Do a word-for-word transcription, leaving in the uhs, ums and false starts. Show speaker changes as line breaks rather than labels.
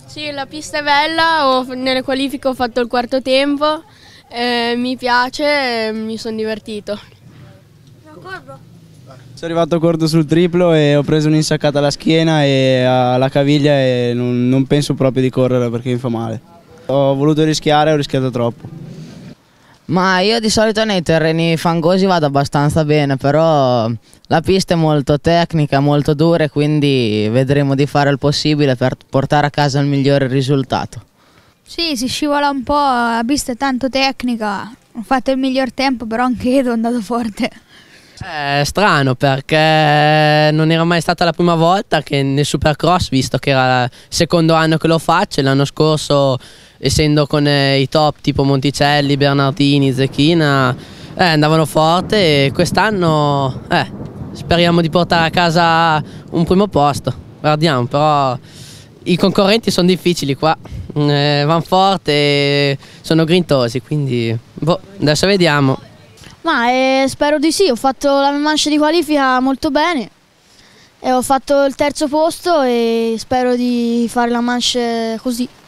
Sì, la pista è bella, ho- nelle qualifiche ho fatto il quarto tempo, eh, mi piace, mi sono divertito.
Sono arrivato corto sul triplo e ho preso un'insaccata alla schiena e alla caviglia e non, non penso proprio di correre perché mi fa male. Ho voluto rischiare e ho rischiato troppo.
Ma io di solito nei terreni fangosi vado abbastanza bene, però la pista è molto tecnica, molto dura e quindi vedremo di fare il possibile per portare a casa il migliore risultato.
Sì, si scivola un po', la pista è tanto tecnica, ho fatto il miglior tempo, però anche io ho andato forte.
È strano perché non era mai stata la prima volta che nel Supercross, visto che era il secondo anno che lo faccio, l'anno scorso essendo con eh, i top tipo Monticelli, Bernardini, Zecchina eh, andavano forte e quest'anno eh, speriamo di portare a casa un primo posto, guardiamo, però i concorrenti sono difficili qua, eh, vanno forte e sono grintosi, quindi boh, adesso vediamo.
Ma eh, spero di sì, ho fatto la mia manche di qualifica molto bene e ho fatto il terzo posto e spero di fare la manche così.